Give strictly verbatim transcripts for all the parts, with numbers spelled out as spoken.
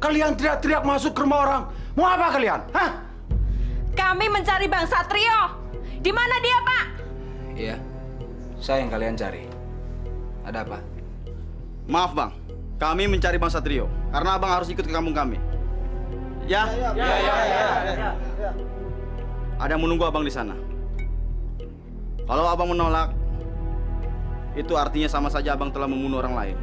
Kalian teriak-teriak masuk ke rumah orang. Mau apa kalian? Hah? Kami mencari Bang Satrio. Di mana dia, Pak? Iya, saya yang kalian cari. Ada apa? Maaf, Bang. Kami mencari Bang Satrio. Karena Abang harus ikut ke kampung kami. Ya? Ya, ya, ya, ya, ya, ya. Ada yang menunggu Abang di sana. Kalau Abang menolak, itu artinya sama saja Abang telah membunuh orang lain.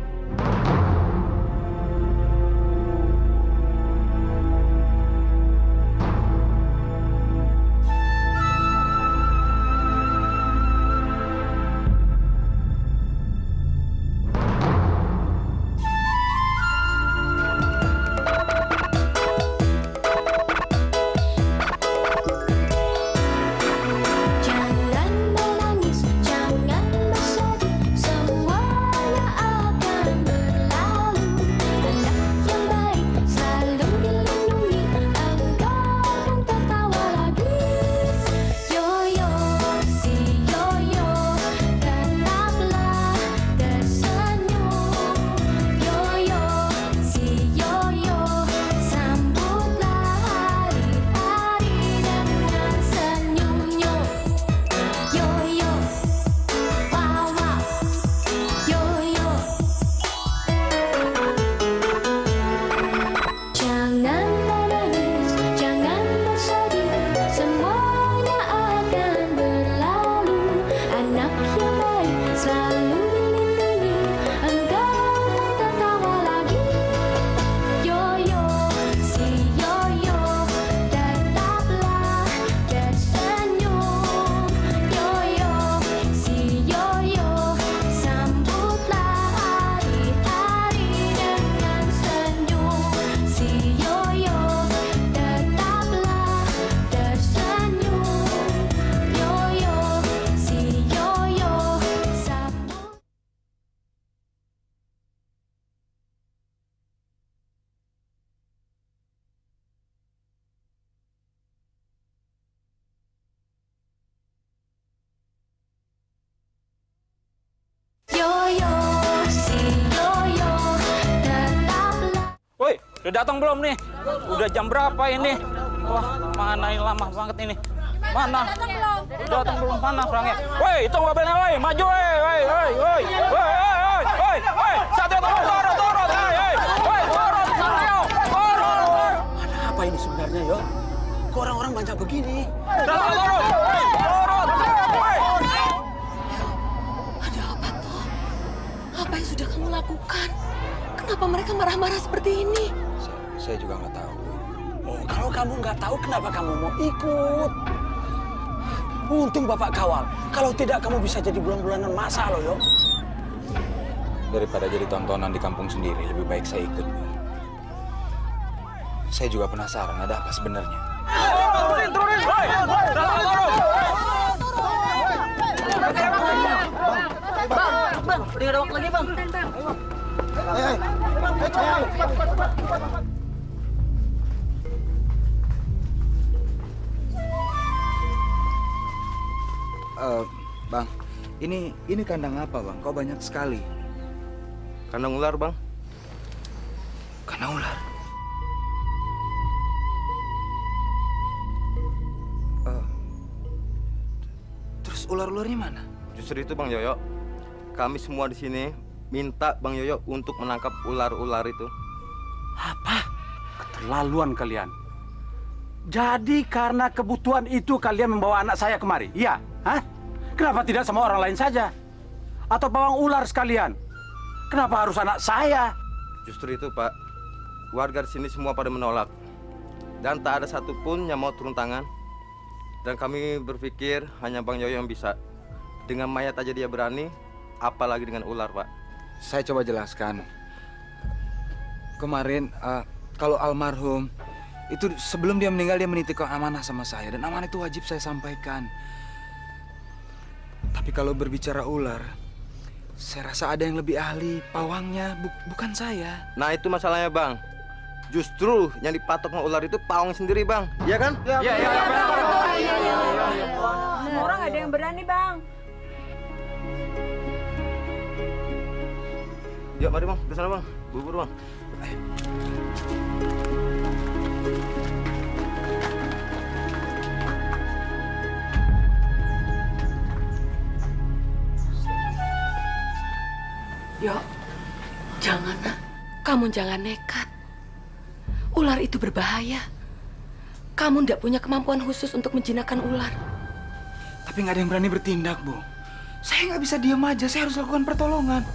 Udah datang belum nih? Udah jam berapa ini? Wah, mana ini lama banget ini. Mana? Udah datang belum? Mana orangnya? Woi, itu mobilnya, woi, maju, woi, woi, woi, woi, woi, woi, woi, woi, Satrio, turun, turun, turun, woi, woi, turun, Satrio, turun, woi. Ada apa ini sebenarnya, yo? Kok orang-orang banyak begini? Turun, turun, turun, woi. Ada apa toh? Apa yang sudah kamu lakukan? Kenapa mereka marah-marah seperti ini? Saya, saya juga nggak tahu. Oh, kalau kamu nggak tahu, kenapa kamu mau ikut? Untung Bapak kawal. Kalau tidak, kamu bisa jadi bulan-bulanan masa loh, yo. Daripada jadi tontonan di kampung sendiri, lebih baik saya ikut. Saya juga penasaran, ada apa sebenarnya? Turunin, turunin, woi, turun, turun. Bang, bang, udah ada waktu lagi, bang. Hei, Uh, bang, ini ini kandang apa, bang? Kok banyak sekali? kandang ular, Bang. Kandang ular. Uh, terus ular-ularnya mana? Justru itu, Bang Yoyo. Kami semua di sini minta Bang Yoyo untuk menangkap ular-ular itu. Apa? Keterlaluan kalian. Jadi karena kebutuhan itu kalian membawa anak saya kemari? Iya? Hah? Kenapa tidak sama orang lain saja? Atau pawang ular sekalian? Kenapa harus anak saya? Justru itu, Pak. Warga di sini semua pada menolak. Dan tak ada satupun yang mau turun tangan. Dan kami berpikir hanya Bang Yoyo yang bisa. Dengan mayat aja dia berani, apalagi dengan ular, Pak. Saya coba jelaskan. Kemarin, uh, kalau almarhum, itu sebelum dia meninggal, dia menitipkan amanah sama saya. Dan amanah itu wajib saya sampaikan. Tapi kalau berbicara ular, saya rasa ada yang lebih ahli, pawangnya, bu bukan saya. Nah, itu masalahnya, Bang. Justru yang dipatok sama ular itu pawang sendiri, Bang. Iya kan? Iya, iya, iya. Semua orang ada yang berani, Bang. Yuk, mari, Bang. Ke sana, Bang. Bubur, Bang. Eh. Yo, jangan nak. Kamu jangan nekat. Ular itu berbahaya. Kamu tidak punya kemampuan khusus untuk menjinakkan ular. Tapi nggak ada yang berani bertindak, Bu. Saya nggak bisa diam aja. Saya harus lakukan pertolongan.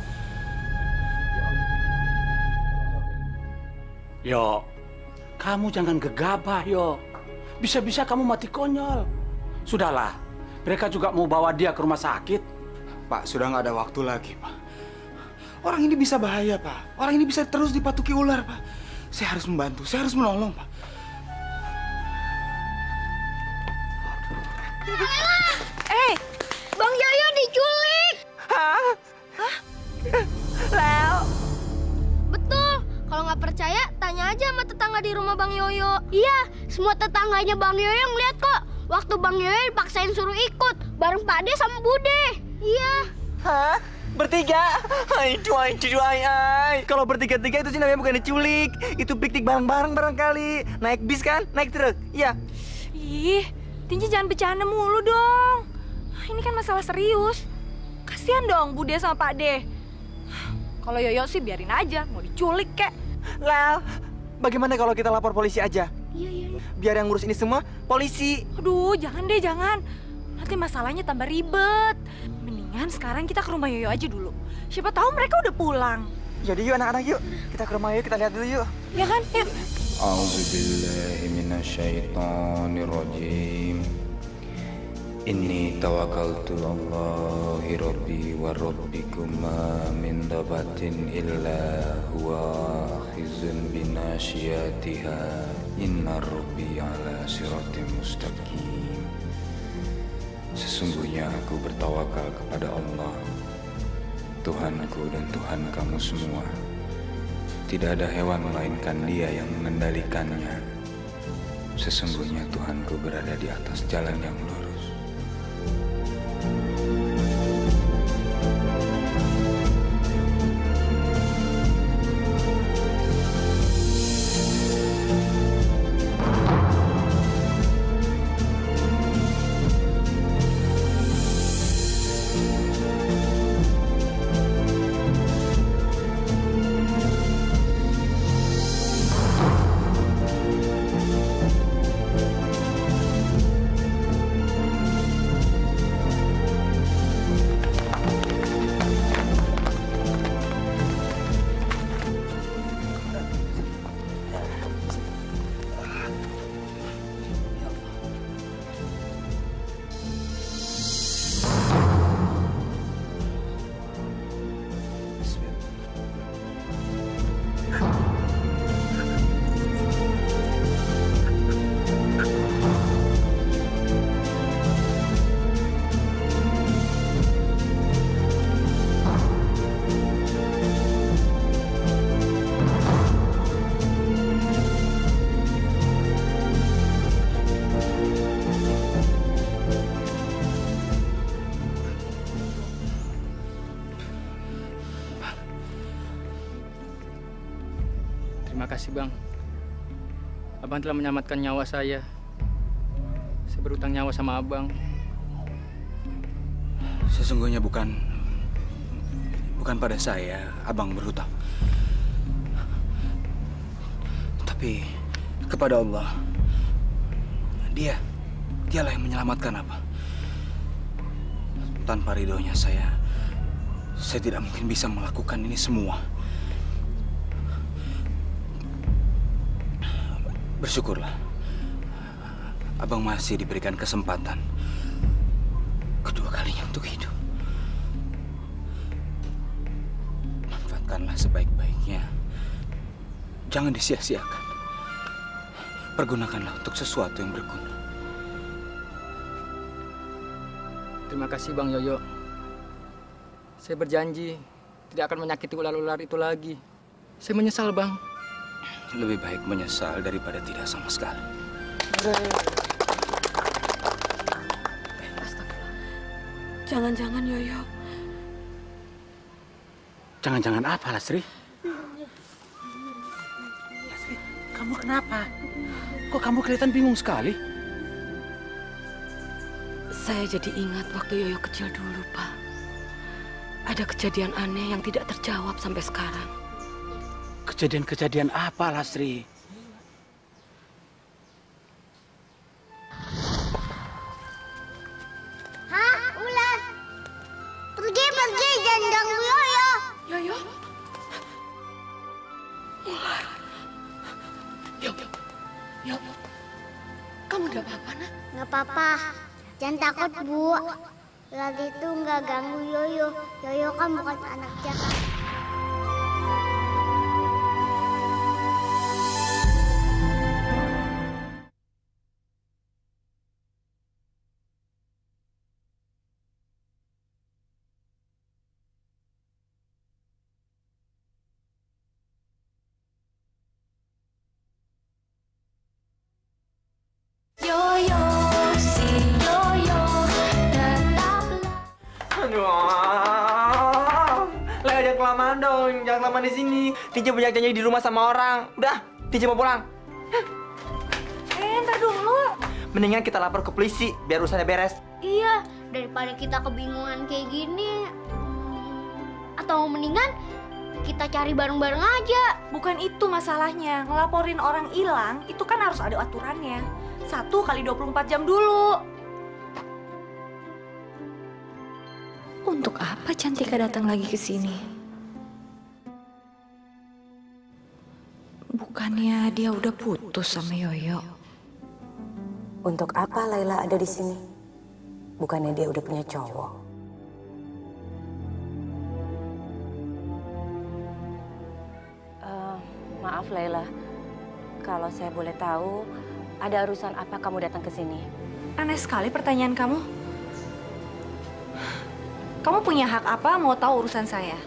Yo, kamu jangan gegabah, Yo. Bisa-bisa kamu mati konyol. Sudahlah, mereka juga mau bawa dia ke rumah sakit. Pak, sudah nggak ada waktu lagi, Pak. Orang ini bisa bahaya, Pak. Orang ini bisa terus dipatuki ular, Pak. Saya harus membantu, saya harus menolong, Pak. Eh, Bang Yoyo diculik. Hah? Hah? Lel. Betul. Kalau nggak percaya, tanya aja sama tetangga di rumah Bang Yoyo. Iya, semua tetangganya Bang Yoyo ngeliat kok. Waktu Bang Yoyo dipaksain suruh ikut, bareng Pak De sama Bude. Iya. Hah? Bertiga? Hai, duai, duai, ai. Kalau bertiga-tiga itu sih namanya bukan diculik. Itu piknik bareng-bareng barangkali. Naik bis kan? Naik truk. Iya. Ih, Tinci jangan bercanda mulu dong. Ini kan masalah serius. Kasihan dong Bude sama Pak De. Kalau Yoyo sih biarin aja, mau diculik kek. Lel, bagaimana kalau kita lapor polisi aja? Iya, iya, iya. Biar yang ngurus ini semua polisi. Aduh, jangan deh, jangan. Nanti masalahnya tambah ribet. Mendingan sekarang kita ke rumah Yoyo aja dulu. Siapa tahu mereka udah pulang. Yaudah yuk anak-anak yuk. Kita ke rumah yuk, kita lihat dulu yuk. Ya kan? Yuk. A'udzubillahi minasyaitonirrajim. Inni tawakkaltu Allahi rabbi wa rabbikum ma min dabatin illa huwa akhizun binasiyatiha. Inna rabbi ala siratim mustaqim. Sesungguhnya aku bertawakal kepada Allah, Tuhanku dan Tuhan kamu semua. Tidak ada hewan melainkan Dia yang mengendalikannya. Sesungguhnya Tuhanku berada di atas jalan yang lurus. Terima kasih, Bang. Abang telah menyelamatkan nyawa saya. Saya berutang nyawa sama Abang. Sesungguhnya bukan bukan pada saya Abang berhutang, tapi kepada Allah. Dia, dialah yang menyelamatkan Abang. Tanpa ridhonya saya, saya tidak mungkin bisa melakukan ini semua. Bersyukurlah, Abang masih diberikan kesempatan kedua kalinya untuk hidup. Manfaatkanlah sebaik-baiknya. Jangan disia-siakan. Pergunakanlah untuk sesuatu yang berguna. Terima kasih, Bang Yoyo. Saya berjanji tidak akan menyakiti ular-ular itu lagi. Saya menyesal, Bang. Lebih baik menyesal daripada tidak sama sekali. Jangan-jangan Yoyo. Jangan-jangan apa, Lasri? Lasri. Kamu kenapa? Kok kamu kelihatan bingung sekali? Saya jadi ingat waktu Yoyo kecil dulu, Pak. Ada kejadian aneh yang tidak terjawab sampai sekarang. Kejadian-kejadian apa, Lasri? Hah, ular? Pergi, pergi, jangan ganggu Yoyo. Yoyo? Ular? Yoyo, Yoyo, kamu udah apa-apa, nak? Nggak apa-apa. Jangan takut, Bu. Ular itu nggak ganggu Yoyo. Yoyo kan bukan anak jahat. Yoyo, si Yoyo, tetaplah. Aduh, Lea jangan kelamaan dong, jangan kelamaan di sini. Tinci banyak janji di rumah sama orang. Udah, Tinci mau pulang. Eh, ntar dulu. Mendingan kita lapor ke polisi biar urusannya beres. Iya, daripada kita kebingungan kayak gini. Atau mendingan kita cari bareng-bareng aja. Bukan itu masalahnya. Ngelaporin orang hilang itu kan harus ada aturannya. Satu kali dua puluh empat jam dulu. Untuk apa Cantika datang lagi ke sini? Bukannya dia udah putus sama Yoyo? Untuk apa Laila ada di sini? Bukannya dia udah punya cowok? Uh, maaf Laila, kalau saya boleh tahu, ada urusan apa kamu datang ke sini? Aneh sekali pertanyaan kamu. Kamu punya hak apa mau tahu urusan saya?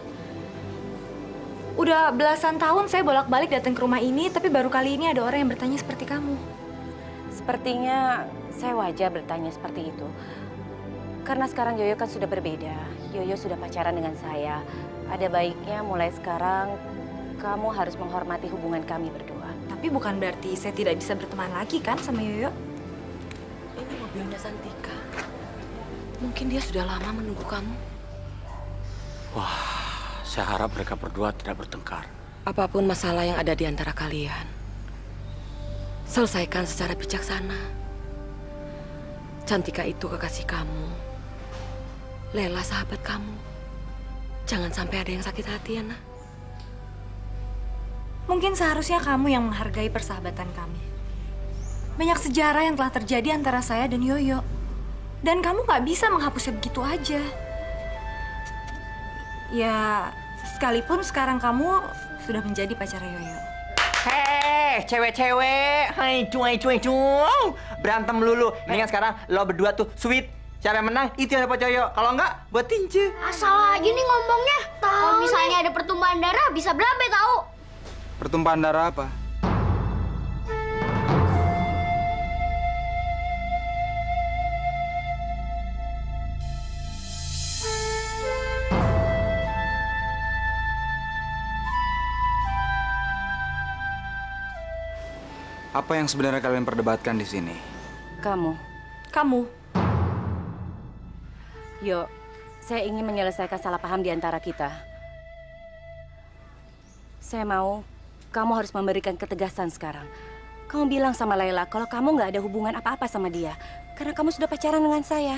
Udah belasan tahun saya bolak-balik datang ke rumah ini, tapi baru kali ini ada orang yang bertanya seperti kamu. Sepertinya saya wajar bertanya seperti itu. Karena sekarang Yoyo kan sudah berbeda. Yoyo sudah pacaran dengan saya. Ada baiknya mulai sekarang kamu harus menghormati hubungan kami berdua. Tapi bukan berarti saya tidak bisa berteman lagi kan sama Yoyo? Ini mobilnya Santika. Mungkin dia sudah lama menunggu kamu. Wah, saya harap mereka berdua tidak bertengkar. Apapun masalah yang ada di antara kalian, selesaikan secara bijaksana. Cantika itu kekasih kamu. Lela sahabat kamu. Jangan sampai ada yang sakit hati ya, nak. Mungkin seharusnya kamu yang menghargai persahabatan kami. Banyak sejarah yang telah terjadi antara saya dan Yoyo. Dan kamu gak bisa menghapusnya begitu aja. Ya, sekalipun sekarang kamu sudah menjadi pacar Yoyo. Hei, cewek-cewek. Hai, cuy, cuy, cuy. Berantem melulu. Mendingan sekarang lo berdua tuh sweet. Siapa yang menang, itu yang dapat Yoyo. Kalau enggak, buat Tinci. Asal aja nih ngomongnya. Kalau misalnya ada pertumpahan darah, bisa berabe tahu. Pertumpahan darah apa? Apa yang sebenarnya kalian perdebatkan di sini? Kamu. Kamu. Yo, saya ingin menyelesaikan salah paham di antara kita. Saya mau kamu harus memberikan ketegasan sekarang. Kamu bilang sama Laila kalau kamu nggak ada hubungan apa-apa sama dia. Karena kamu sudah pacaran dengan saya.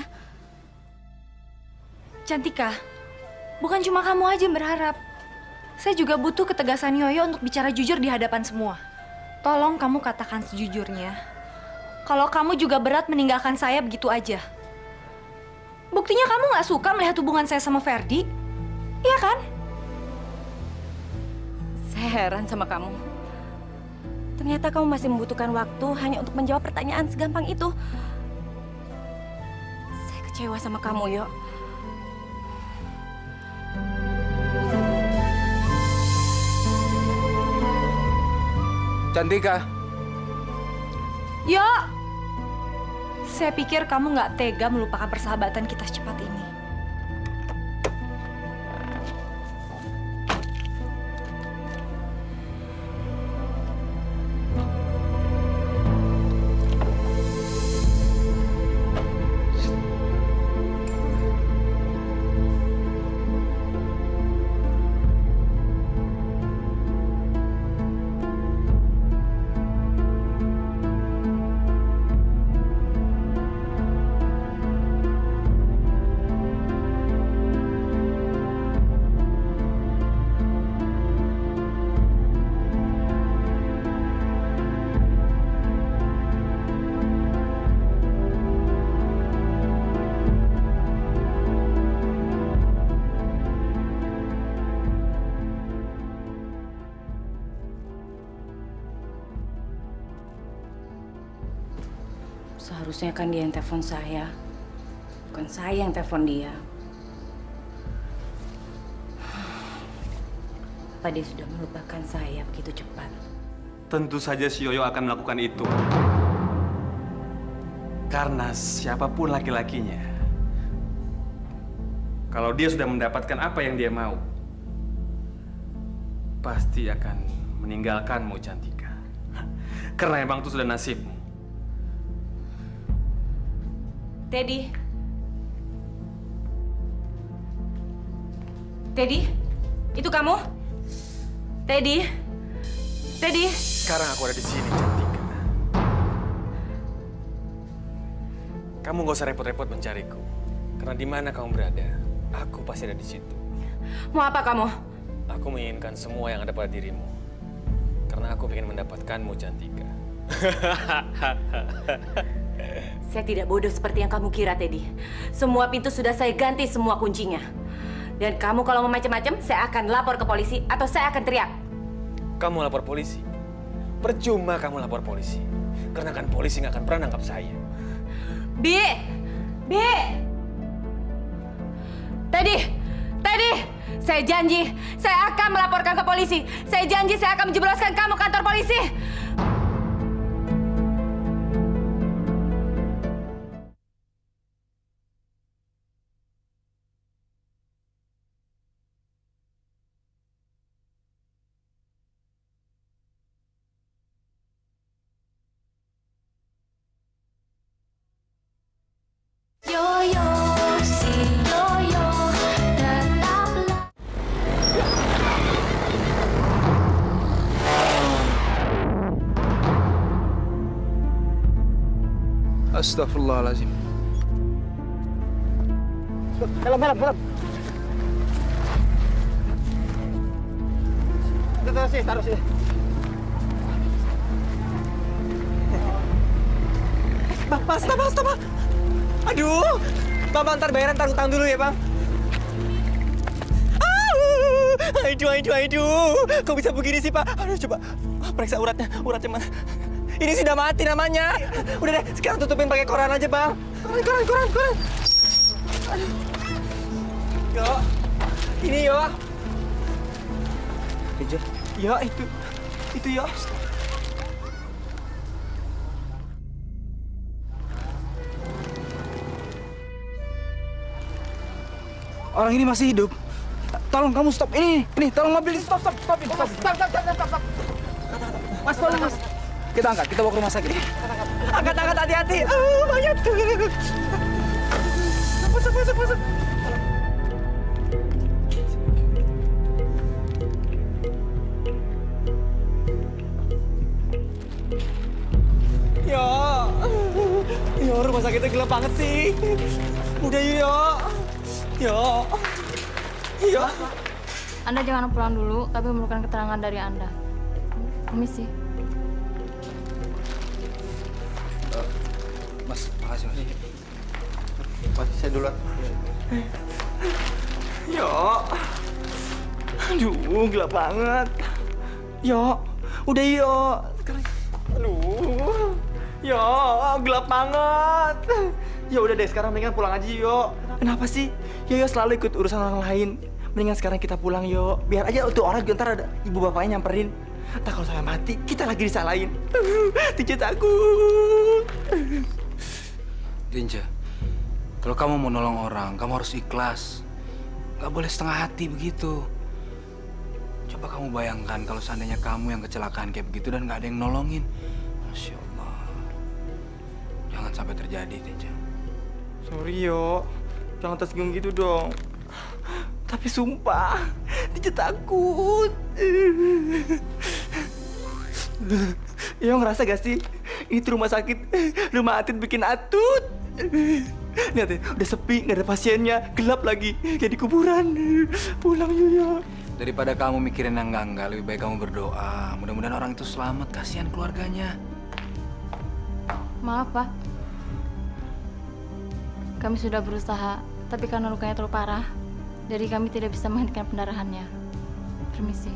Cantika, bukan cuma kamu aja yang berharap. Saya juga butuh ketegasan Yoyo untuk bicara jujur di hadapan semua. Tolong kamu katakan sejujurnya. Kalau kamu juga berat meninggalkan saya begitu aja. Buktinya kamu nggak suka melihat hubungan saya sama Ferdi. Iya kan? Saya heran sama kamu. Ternyata kamu masih membutuhkan waktu hanya untuk menjawab pertanyaan segampang itu. Saya kecewa sama kamu, Yo. Cantika. Yo! Saya pikir kamu nggak tega melupakan persahabatan kita secepat ini. Harusnya kan dia yang telepon saya, bukan saya yang telepon dia. Apa dia sudah melupakan saya begitu cepat? Tentu saja si Yoyo akan melakukan itu. Karena siapapun laki-lakinya, kalau dia sudah mendapatkan apa yang dia mau, pasti akan meninggalkanmu, Cantika. Karena emang itu sudah nasibmu. Teddy. Teddy, itu kamu? Teddy. Teddy. Sekarang aku ada di sini, Cantika. Kamu gak usah repot-repot mencariku. Karena di mana kamu berada, aku pasti ada di situ. Mau apa kamu? Aku menginginkan semua yang ada pada dirimu. Karena aku ingin mendapatkanmu, Cantika. Saya tidak bodoh seperti yang kamu kira, Teddy. Semua pintu sudah saya ganti semua kuncinya. Dan kamu kalau mau macam-macam, saya akan lapor ke polisi atau saya akan teriak. Kamu lapor polisi? Percuma kamu lapor polisi. Karena kan polisi nggak akan pernah nangkap saya. Bi! Bi! Teddy! Teddy! Saya janji, saya akan melaporkan ke polisi. Saya janji saya akan menjebloskan kamu ke kantor polisi. Astagfirullahaladzim. Helm, helm, helm. Taruh sih, taruh sih. Bang, bang, stop, bang, stop, bang. Aduh, bang, bang, ntar bayaran, ntar utang dulu ya, bang. Aduh, aduh, aduh. Kok bisa begini sih, Pak? Aduh, coba periksa uratnya, uratnya mana? Ini sudah mati namanya. Udah deh, sekarang tutupin pakai koran aja, Bang. Koran, koran, koran, koran. Aduh. Yo, ini yo. Kejar. Yo, itu, itu yo. Orang ini masih hidup. Tolong kamu stop ini. Ini, tolong mobil ini stop, stop, stop, stop, stop, stop, stop, stop, stop. Mas, tolong, Mas. Kita angkat, kita bawa ke rumah sakit. Angkat, angkat, hati-hati. Oh, mayat. Masuk, masuk, masuk. Yo, yo, rumah sakitnya gelap banget sih. Udah yo, yo, yo. Anda jangan pulang dulu, tapi memerlukan keterangan dari Anda. Permisi. Mas, makasih, Mas. Mas, saya duluan. Yo, aduh, gelap banget. Yo, udah yo. Aduh, yo, gelap banget. Ya udah deh, sekarang mendingan pulang aja yo. Kenapa sih? Yo, yo selalu ikut urusan orang lain. Mendingan sekarang kita pulang yo. Biar aja tuh orang juga ntar ada ibu bapaknya nyamperin. Entah kalau saya mati, kita lagi disalahin. Tinja takut. Tinja, kalau kamu mau nolong orang, kamu harus ikhlas. Gak boleh setengah hati begitu. Coba kamu bayangkan kalau seandainya kamu yang kecelakaan kayak begitu dan gak ada yang nolongin. Masya Allah. Jangan sampai terjadi, Tinja. Sorry yo, jangan tersinggung gitu dong. Tapi sumpah, Tinja takut. Yo ngerasa gak sih? Ini tuh rumah sakit, rumah Atit bikin Atut. Lihat deh, udah sepi, nggak ada pasiennya, gelap lagi, kayak di kuburan. Pulang yuk ya. Daripada kamu mikirin yang enggak-enggak, lebih baik kamu berdoa. Mudah-mudahan orang itu selamat, kasihan keluarganya. Maaf, Pak. Kami sudah berusaha, tapi karena lukanya terlalu parah, jadi kami tidak bisa menghentikan pendarahannya. Permisi.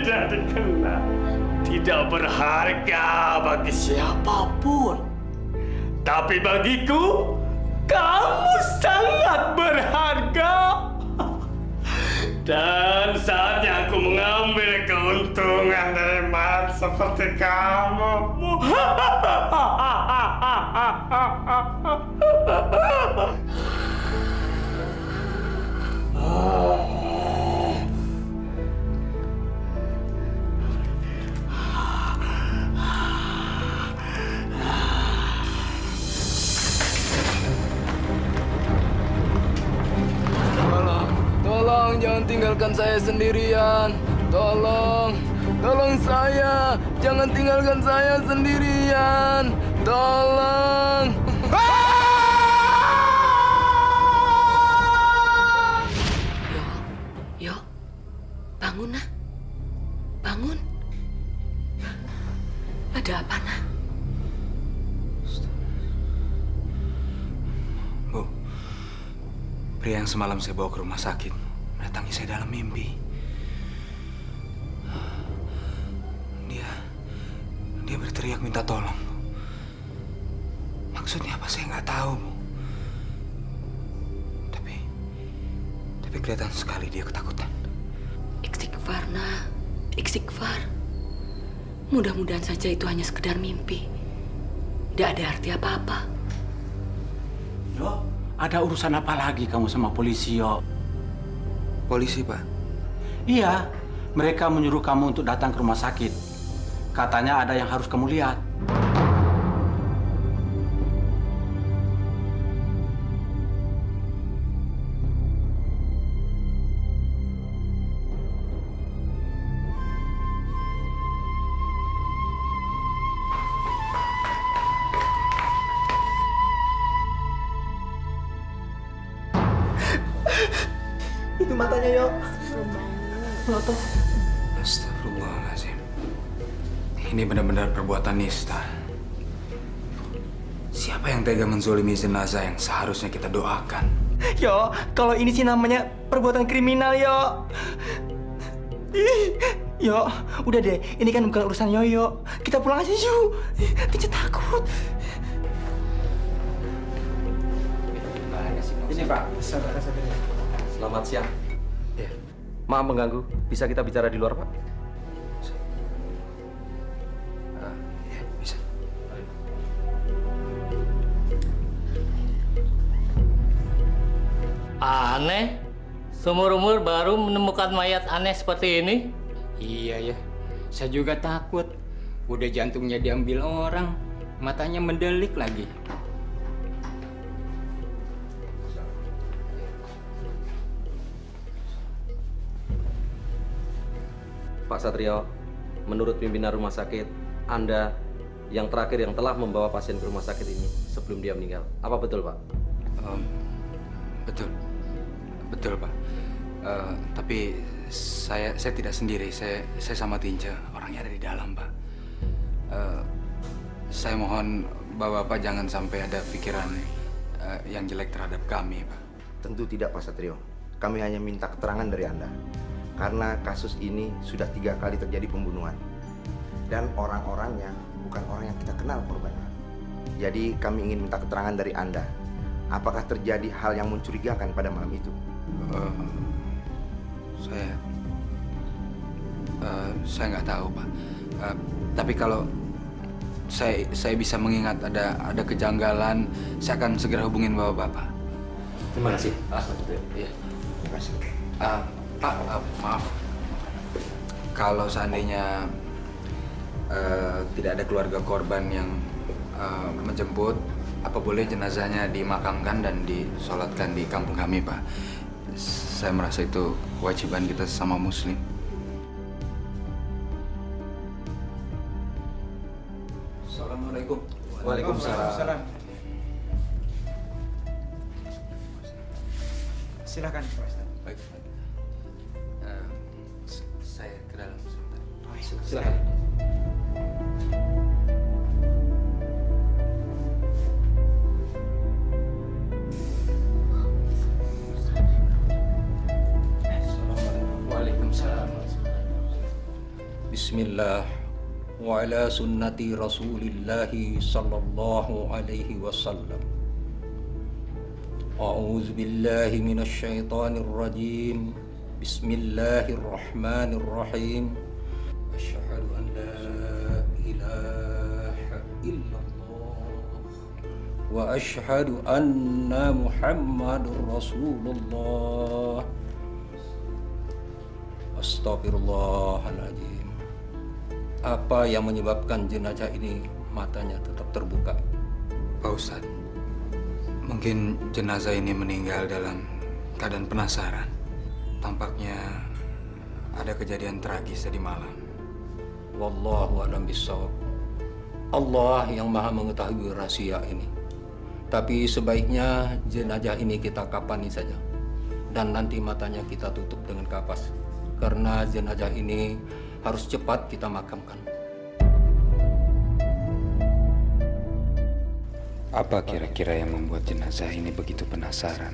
tidak dikenal, tidak berharga bagi siapapun. Tapi bagiku, kamu sangat berharga. Dan saatnya aku mengambil keuntungan dari mat seperti kamu. Tolong jangan tinggalkan saya sendirian. Tolong, tolong saya. Jangan tinggalkan saya sendirian. Tolong. Yo, bangun nak. Bangun. Ada apa nak? Bu, pria yang semalam saya bawa ke rumah sakit mendatangi saya dalam mimpi. Dia, dia berteriak minta tolong. Maksudnya apa saya nggak tahu, Bu. Tapi, tapi kelihatan sekali dia ketakutan. Istighfar, nak. Istighfar. Mudah-mudahan saja itu hanya sekedar mimpi. Tidak ada arti apa-apa. Yo, ada urusan apa lagi kamu sama polisi, Yo? Polisi, Pak? Iya, mereka menyuruh kamu untuk datang ke rumah sakit. Katanya ada yang harus kamu lihat. Itu matanya, Yo. Melotot. Astagfirullahaladzim. Ini benar-benar perbuatan nista. Siapa yang tega menzolimi jenazah yang seharusnya kita doakan? Yo, kalau ini sih namanya perbuatan kriminal, Yo. Ih, Yo, udah deh. Ini kan bukan urusan Yoyo. Kita pulang aja, yuk. Tinja takut. Ini Pak, saudara-saudara. Selamat siang. Ya. Maaf mengganggu. Bisa kita bicara di luar, Pak? Uh, ya, bisa. Aneh. Seumur-umur baru menemukan mayat aneh seperti ini. Iya ya. Saya juga takut. Udah jantungnya diambil orang, matanya mendelik lagi. Pak Satrio, menurut pimpinan rumah sakit, Anda yang terakhir yang telah membawa pasien ke rumah sakit ini sebelum dia meninggal. Apa betul, Pak? Um, betul. Betul, Pak. Uh, tapi saya saya tidak sendiri. Saya saya sama Tinja. Orangnya ada di dalam, Pak. Uh, saya mohon Bapak jangan sampai ada pikiran uh, yang jelek terhadap kami, Pak. Tentu tidak, Pak Satrio. Kami hanya minta keterangan dari Anda. Karena kasus ini sudah tiga kali terjadi pembunuhan. Dan orang-orangnya bukan orang yang kita kenal korbannya. Jadi kami ingin minta keterangan dari Anda. Apakah terjadi hal yang mencurigakan pada malam itu? Uh, saya... Uh, saya nggak tahu, Pak. Uh, tapi kalau saya saya bisa mengingat ada ada kejanggalan, saya akan segera hubungin Bapak-Bapak. Terima kasih. Ah, betul. Iya. Terima kasih. Uh, Pak, uh, maaf. Kalau seandainya uh, tidak ada keluarga korban yang uh, menjemput, apa boleh jenazahnya dimakamkan dan disolatkan di kampung kami, Pak? Saya merasa itu kewajiban kita sesama Muslim. Assalamualaikum. Waalaikumsalam. Silakan, Pak Ustaz. Baik. Uh, saya ke dalam sebentar. Oh, iya. Silakan. Waalaikumsalam. Bismillah wa ala sunnati Rasulillahi sallallahu alaihi wasallam. A'udzu billahi minasy syaithanir rajim. Bismillahirrahmanirrahim. Asyhadu an la ilaha illallah wa asyhadu anna Muhammadur Rasulullah. Astagfirullahaladzim. Apa yang menyebabkan jenazah ini matanya tetap terbuka? Pak Ustadz, mungkin jenazah ini meninggal dalam keadaan penasaran. Tampaknya ada kejadian tragis tadi malam. Wallahu a'lam bishawab. Allah yang maha mengetahui rahasia ini. Tapi sebaiknya jenazah ini kita kafani saja. Dan nanti matanya kita tutup dengan kapas. Karena jenazah ini harus cepat kita makamkan. Apa kira-kira yang membuat jenazah ini begitu penasaran?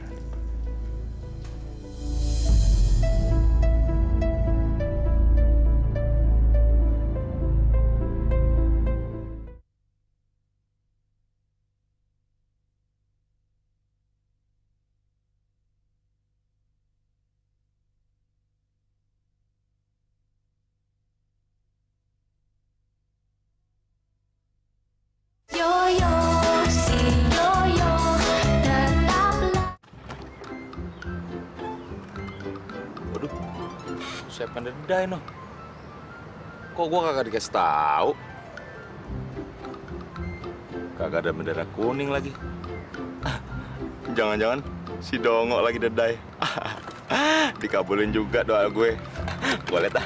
Siapkan dedai noh. Kok gua kagak dikasih tahu? Kagak ada bendera kuning lagi. Jangan-jangan si Dongo lagi dedai. Dikabulin juga doa gue. Gue lihat ah.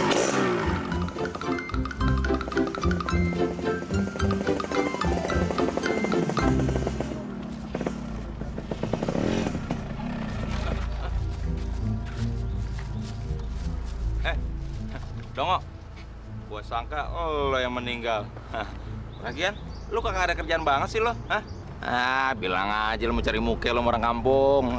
Dongo, gua sangka lo yang meninggal. Lagian, lu kagak ada kerjaan banget sih lo, hah? Ah, bilang aja lo mau cari muka lo orang kampung.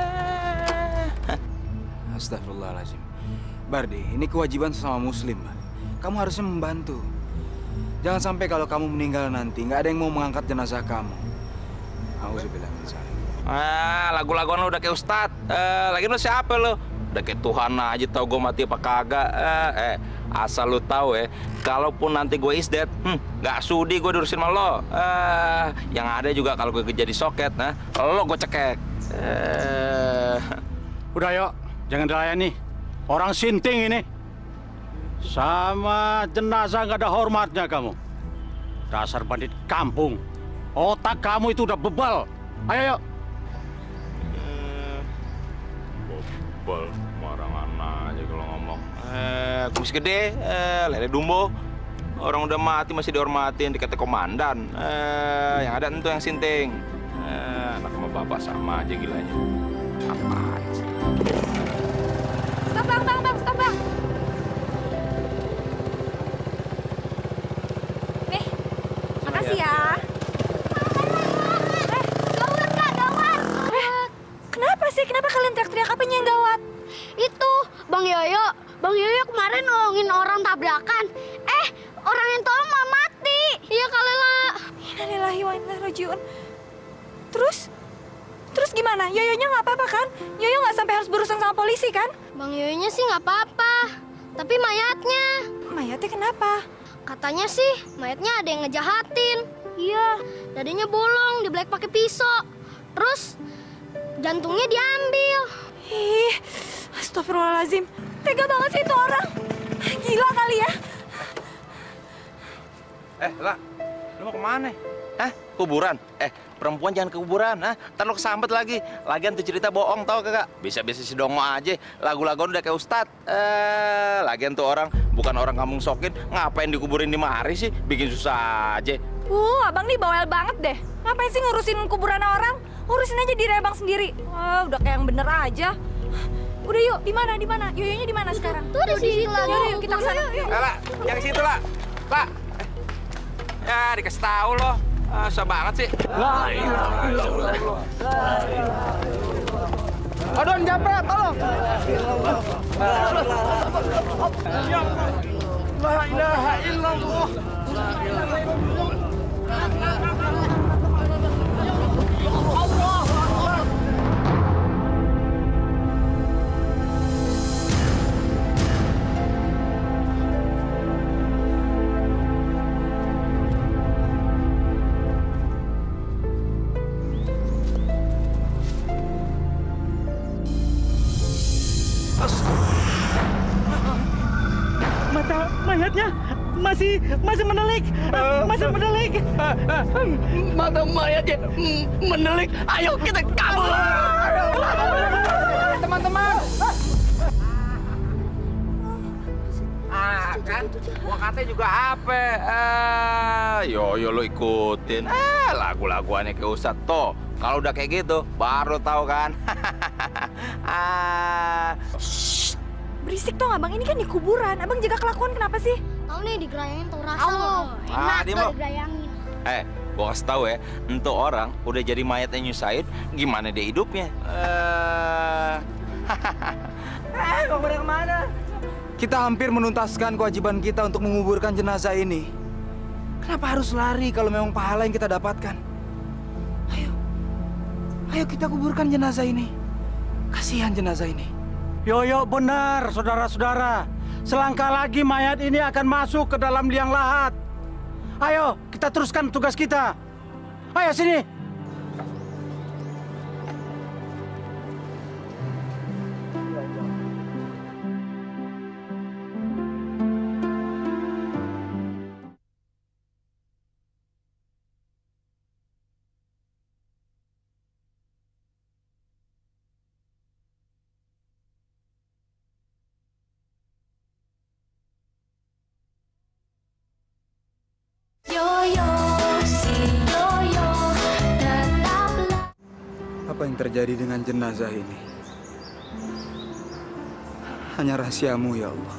Astagfirullahaladzim. Bardi, ini kewajiban sesama muslim. Kamu harusnya membantu. Jangan sampai kalau kamu meninggal nanti nggak ada yang mau mengangkat jenazah kamu. Auzubillah min dzalik. Ah, lagu-laguan lo udah kayak ustad. Eh, lagi lo siapa lo? Udah kayak Tuhan aja tau gue mati apa kagak. Eh, eh asal lu tahu ya, kalaupun nanti gue is dead, hmm, gak sudi gue diurusin sama lo. Eh, yang ada juga kalau gue jadi soket, nah, lo gue cekek. Eh. Udah yuk, jangan dilayani. Orang sinting ini. Sama jenazah gak ada hormatnya kamu. Dasar bandit kampung. Otak kamu itu udah bebal. Ayo yuk. Bebal. Aja kalau ngomong, eh, kumis gede, eh, lele dumbo, orang udah mati masih dihormatin, dikata komandan, eh, yang ada tentu yang sinting, eh, anak sama bapak sama aja gilanya. Apaan sih? Stop bang, bang, bang, stop bang. Nih, makasih ya. Eh, gawat kak, gawat. Eh, kenapa sih? Kenapa kalian teriak-teriak? Apanya yang gawat? Itu, Bang Yoyo. Bang Yoyo kemarin nolongin orang tabrakan. Eh, orang yang tolong malah mati. Iya kali lah. Innalillahi wa inna ilaihi rajiun. Terus? Terus gimana? Yoyonya nggak apa-apa kan? Yoyo nggak sampai harus berurusan sama polisi kan? Bang Yoyonya sih nggak apa-apa. Tapi mayatnya. Mayatnya kenapa? Katanya sih mayatnya ada yang ngejahatin. Iya, dadanya bolong, dibelek pakai pisau. Terus jantungnya diambil. Ih, astagfirullahaladzim. Tega banget sih itu orang. Gila kali ya. Eh, lah, lu mau kemana? Hah? Kuburan? Eh, perempuan jangan ke kuburan, hah? Ntar lu kesambet lagi. Lagian tuh cerita bohong, tau kagak? Bisa-bisa si Dongo aja. Lagu-lagu udah kayak ustad. Eh, lagian tuh orang bukan orang kampung Sokin. Ngapain dikuburin di mari sih? Bikin susah aja. Uh, abang nih bawel banget deh. Ngapain sih ngurusin kuburan orang? Urusin aja diri abang sendiri. Wah, udah kayak yang bener aja. Udah yuk, di mana? Di mana? Yoyonya di mana sekarang? Tuh di situ. Yaudah yuk kita kesana. Yuk. Eh, lah, yang ke situ lah. Lah. Ya, dikasih tahu loh. Ah, susah banget sih. La ilaha illallah. La ilaha illallah. Aduh, japret, tolong. La ilaha illallah. Mata mayatnya masih masih menelik, masih menelik. Mata mayatnya menelik. Ayo kita kabur. Teman-teman. Ah, kan? Gua katanya juga apa? Ah, yo yo lo ikutin. Ah, lagu-lagu aneh ke Ustadz toh. Kalau udah kayak gitu, baru tahu kan? ah. Berisik toh abang, ini kan di kuburan. Abang jaga kelakuan kenapa sih? Tahu nih digerayangin tuh rasa lo. Enak Ah, tuh Dimo. digerayangin. Eh, gua kasih tahu ya, untuk orang udah jadi mayatnya nyusahin, gimana dia hidupnya? Eh, Eh, mau pada kemana? Kita hampir menuntaskan kewajiban kita untuk menguburkan jenazah ini. Kenapa harus lari kalau memang pahala yang kita dapatkan? Ayo, ayo kita kuburkan jenazah ini. Kasihan jenazah ini. Yoyo benar, saudara-saudara. Selangkah lagi mayat ini akan masuk ke dalam liang lahat. Ayo, kita teruskan tugas kita. Ayo sini. Yoyo, si Yoyo, tetaplah. Apa yang terjadi dengan jenazah ini? Hanya rahasiamu ya Allah.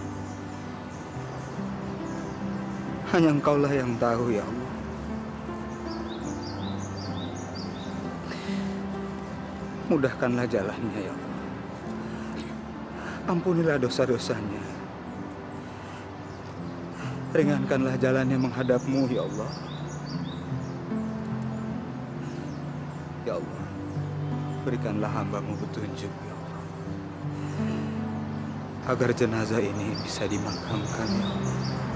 Hanya Engkaulah yang tahu ya Allah. Mudahkanlah jalannya ya Allah. Ampunilah dosa-dosanya. Ringankanlah jalannya menghadap-Mu ya Allah. Ya Allah, berikanlah hamba-Mu petunjuk ya Allah. Agar jenazah ini bisa dimakamkan ya Allah.